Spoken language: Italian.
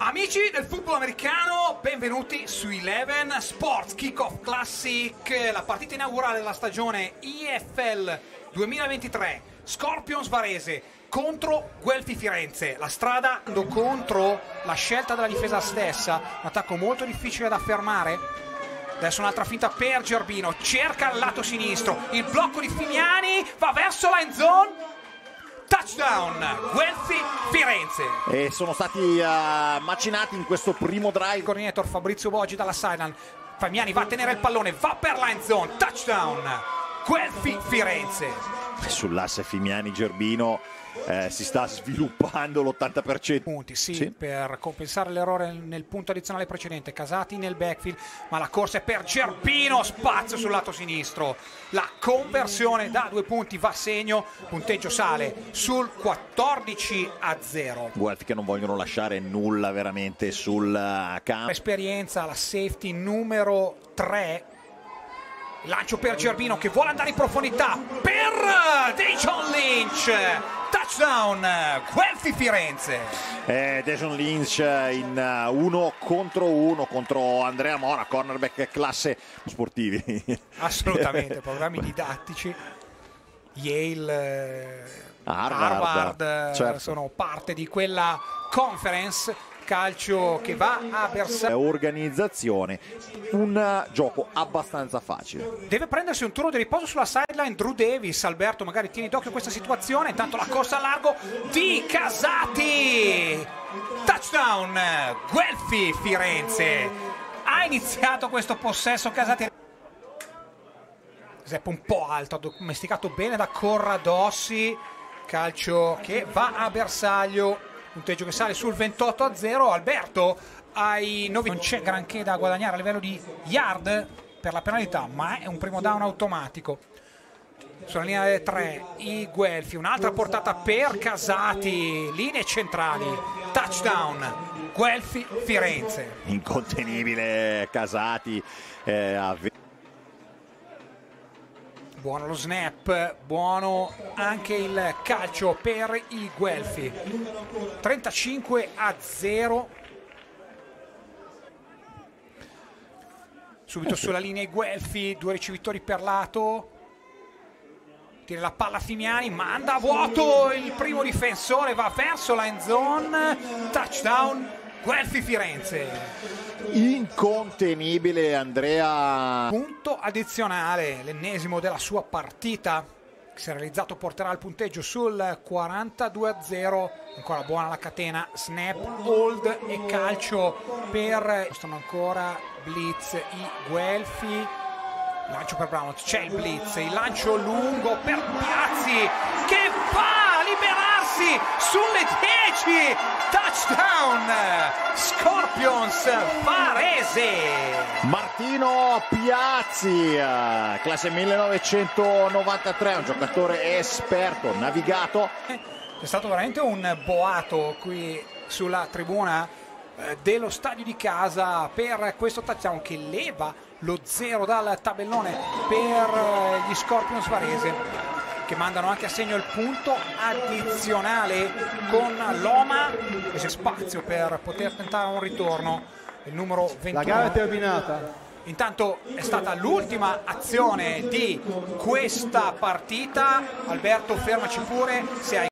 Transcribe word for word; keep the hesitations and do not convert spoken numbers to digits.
Amici del football americano, benvenuti su Eleven Sports Kickoff Classic, la partita inaugurale della stagione I F L duemilaventitré. Scorpions Varese contro Guelfi Firenze. La strada contro la scelta della difesa stessa, un attacco molto difficile da fermare. Adesso un'altra finta per Gerbino, cerca il lato sinistro, il blocco di Fimiani, va verso la end zone. Touchdown, Guelfi Firenze. E sono stati uh, macinati in questo primo drive. Coordinator Fabrizio Boggi dalla sideline. Famiani va a tenere il pallone, va per la end zone. Touchdown, Guelfi Firenze. Sull'asse Fimiani-Gerbino eh, si sta sviluppando l'ottanta per cento. Punti, sì, sì, per compensare l'errore nel punto addizionale precedente. Casati nel backfield, ma la corsa è per Gerbino, spazio sul lato sinistro. La conversione da due punti va a segno, punteggio sale sul quattordici a zero. Guelfi che non vogliono lasciare nulla veramente sul campo. Esperienza, la safety numero tre. Lancio per Gerbino che vuole andare in profondità per Dejon Lynch. Touchdown, Guelfi Firenze. Eh, Dejon Lynch in uh, uno contro uno contro Andrea Mora, cornerback classe sportivi. Assolutamente, programmi didattici. Yale, Harvard, Harvard certo. Sono parte di quella conference. Calcio che va a bersaglio. Organizzazione, un gioco abbastanza facile. Deve prendersi un turno di riposo sulla sideline Drew Davis. Alberto, magari tieni d'occhio questa situazione. Intanto la corsa a largo di Casati. Touchdown, Guelfi Firenze. Ha iniziato questo possesso Casati. Zeppo un po' alto, domesticato bene da Corradossi. Calcio che va a bersaglio. Punteggio che sale sul ventotto a zero. Alberto ai nove. Non c'è granché da guadagnare a livello di yard per la penalità, ma è un primo down automatico. Sulla linea delle tre i Guelfi, un'altra portata per Casati, linee centrali, touchdown, Guelfi Firenze. Incontenibile Casati. Eh, a... Buono lo snap, buono anche il calcio per i Guelfi. trentacinque a zero. Subito sulla linea i Guelfi, due ricevitori per lato. Tira la palla Fimiani, manda a vuoto il primo difensore, va verso la end zone. Touchdown, Guelfi Firenze. Incontenibile Andrea. Punto addizionale, l'ennesimo della sua partita, che si è realizzato porterà il punteggio sul quarantadue a zero. Ancora buona la catena, snap, hold e calcio per... Stanno ancora blitz i Guelfi. Lancio per Brown, c'è il blitz, il lancio lungo per Piazzi che va a liberarsi sulle dieci. Touchdown, Scorpions Varese. Martino Piazzi, classe millenovecentonovantatré, un giocatore esperto, navigato. È stato veramente un boato qui sulla tribuna dello stadio di casa per questo touchdown che leva lo zero dal tabellone per gli Scorpions Varese, che mandano anche a segno il punto addizionale con Loma. C'è spazio per poter tentare un ritorno, il numero ventuno. La gara è terminata. Intanto è stata l'ultima azione di questa partita. Alberto, fermaci pure se hai